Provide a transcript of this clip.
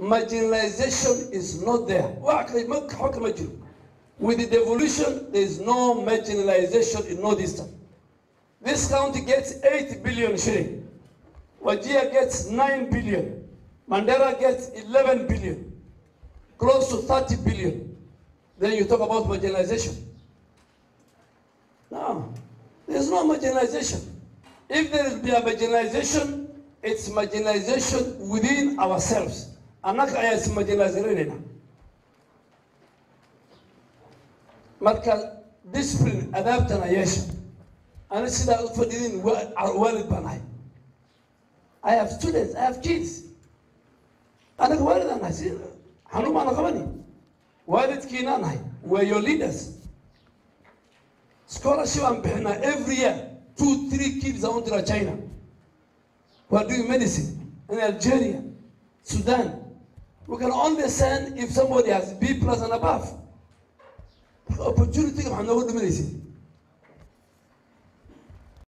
marginalization is not there. With the devolution, there is no marginalization in Northeastern. This county gets 8 billion shilling. Wajir gets 9 billion. Mandera gets 11 billion. Close to 30 billion. Then you talk about marginalization. No, there's no marginalization. If there will be a marginalization, it's marginalization within ourselves. Anaka ayas marginalization. Marka discipline adaptana yesha. Ana sida ufadidin walid banay. I have students, I have kids. Ana walid ana sida hanu ma naqabani. Walid kina nahay. We're your leaders. Scholarship and bihna every year. 2-3 kids are on to China. We are doing medicine in Algeria, Sudan. We can only send if somebody has B+ and above. Opportunity of medicine.